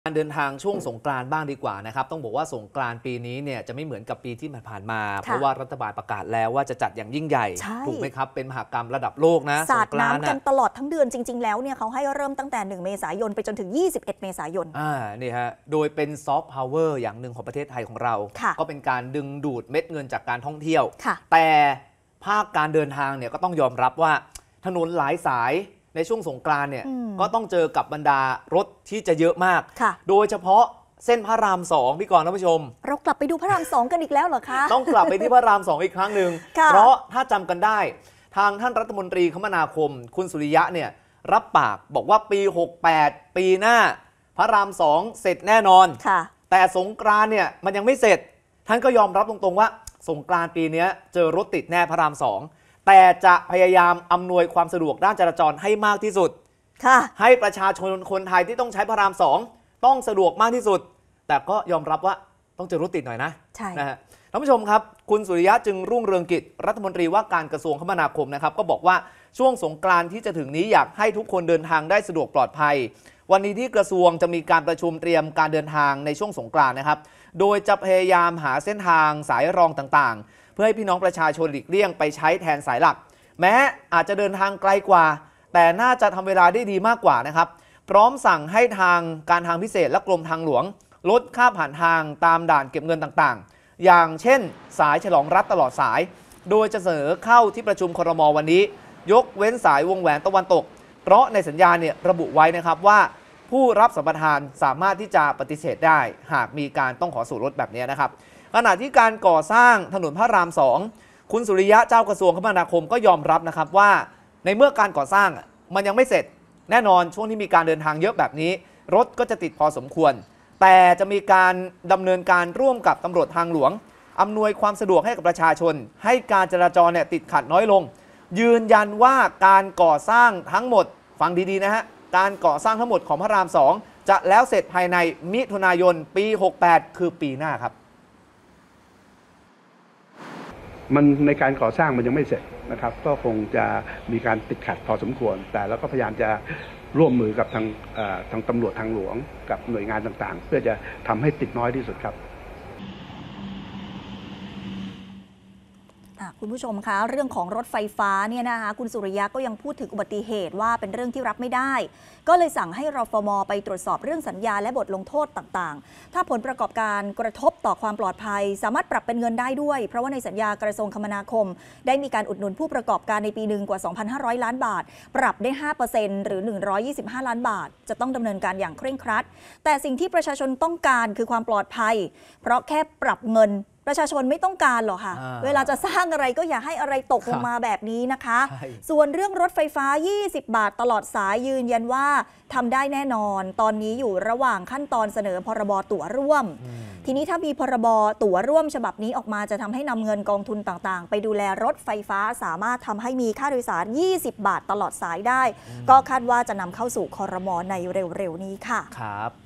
การเดินทางช่วงสงกรานต์บ้างดีกว่านะครับต้องบอกว่าสงกรานต์ปีนี้เนี่ยจะไม่เหมือนกับปีที่ผ่านมาเพราะว่ารัฐบาลประกาศแล้วว่าจะจัดอย่างยิ่งใหญ่ถูกไหมครับเป็นมหกรรมระดับโลกนะสาดน้ำกันตลอดทั้งเดือนจริงๆแล้วเนี่ยเขาให้เริ่มตั้งแต่1 เมษายนไปจนถึง21 เมษายนนี่ฮะโดยเป็นซอฟต์พาวเวอร์อย่างหนึ่งของประเทศไทยของเราก็เป็นการดึงดูดเม็ดเงินจากการท่องเที่ยวแต่ภาคการเดินทางเนี่ยก็ต้องยอมรับว่าถนนหลายสายในช่วงสงกรานต์เนี่ยก็ต้องเจอกับบรรดารถที่จะเยอะมากโดยเฉพาะเส้นพระราม2พี่กรณ์ท่านผู้ชมเรากลับไปดูพระราม2กันอีกแล้วเหรอคะต้องกลับไปที่พระราม2อีกครั้งหนึ่งเพราะถ้าจำกันได้ทางท่านรัฐมนตรีคมนาคมคุณสุริยะเนี่ยรับปากบอกว่าปี68ปีหน้าพระราม2เสร็จแน่นอนแต่สงกรานต์เนี่ยมันยังไม่เสร็จท่านก็ยอมรับตรงๆว่าสงกรานต์ปีนี้เจอรถติดแน่พระราม2แต่จะพยายามอำนวยความสะดวกด้านจราจรให้มากที่สุดให้ประชาชนคนไทยที่ต้องใช้พระราม2ต้องสะดวกมากที่สุดแต่ก็ยอมรับว่าต้องเจอรถติดหน่อยนะนะฮะท่านผู้ชมครับคุณสุริยะจึงรุ่งเรืองกิจรัฐมนตรีว่าการกระทรวงคมนาคมนะครับก็บอกว่าช่วงสงกรานต์ที่จะถึงนี้อยากให้ทุกคนเดินทางได้สะดวกปลอดภัยวันนี้ที่กระทรวงจะมีการประชุมเตรียมการเดินทางในช่วงสงกรานต์นะครับโดยจะพยายามหาเส้นทางสายรองต่างๆเพื่อให้พี่น้องประชาชนหลีกเลี่ยงไปใช้แทนสายหลักแม้อาจจะเดินทางไกลกว่าแต่น่าจะทำเวลาได้ดีมากกว่านะครับพร้อมสั่งให้ทางการทางพิเศษและกรมทางหลวงลดค่าผ่านทางตามด่านเก็บเงินต่างๆอย่างเช่นสายฉลองรัฐตลอดสายโดยจะเสนอเข้าที่ประชุมครม.วันนี้ยกเว้นสายวงแหวนตะวันตกเพราะในสัญญาเนี่ยระบุไว้นะครับว่าผู้รับสัมปทานสามารถที่จะปฏิเสธได้หากมีการต้องขอส่วนลดแบบนี้นะครับขณะที่การก่อสร้างถนนพระราม2คุณสุริยะเจ้ากระทรวงคมนาคมก็ยอมรับนะครับว่าในเมื่อการก่อสร้างมันยังไม่เสร็จแน่นอนช่วงที่มีการเดินทางเยอะแบบนี้รถก็จะติดพอสมควรแต่จะมีการดำเนินการร่วมกับตำรวจทางหลวงอำนวยความสะดวกให้กับประชาชนให้การจราจรเนี่ยติดขัดน้อยลงยืนยันว่าการก่อสร้างทั้งหมดฟังดีๆนะฮะการก่อสร้างทั้งหมดของพระราม2จะแล้วเสร็จภายในมิถุนายนปี68คือปีหน้าครับมันในการก่อสร้างมันยังไม่เสร็จนะครับก็คงจะมีการติดขัดพอสมควรแต่เราก็พยายามจะร่วมมือกับทางตำรวจทางหลวงกับหน่วยงานต่างๆเพื่อจะทำให้ติดน้อยที่สุดครับคุณผู้ชมคะเรื่องของรถไฟฟ้าเนี่ยนะคะคุณสุริยะก็ยังพูดถึงอุบัติเหตุว่าเป็นเรื่องที่รับไม่ได้ก็เลยสั่งให้รฟม.ไปตรวจสอบเรื่องสัญญาและบทลงโทษต่างๆถ้าผลประกอบการกระทบต่อความปลอดภัยสามารถปรับเป็นเงินได้ด้วยเพราะว่าในสัญญากระทรวงคมนาคมได้มีการอุดหนุนผู้ประกอบการในปีหนึ่งกว่า 2,500 ล้านบาทปรับได้ 5% หรือ125 ล้านบาทจะต้องดำเนินการอย่างเคร่งครัดแต่สิ่งที่ประชาชนต้องการคือความปลอดภัยเพราะแค่ปรับเงินประชาชนไม่ต้องการหรอกค่ะเวลาจะสร้างอะไรก็อย่าให้อะไรตกลงมาแบบนี้นะคะส่วนเรื่องรถไฟฟ้า20 บาทตลอดสายยืนยันว่าทำได้แน่นอนตอนนี้อยู่ระหว่างขั้นตอนเสนอพรบตั๋วร่วมทีนี้ถ้ามีพรบตั๋วร่วมฉบับนี้ออกมาจะทำให้นำเงินกองทุนต่างๆไปดูแลรถไฟฟ้าสามารถทำให้มีค่าโดยสาร20 บาทตลอดสายได้ก็คาดว่าจะนำเข้าสู่ครม.ในเร็วๆนี้ค่ะครับ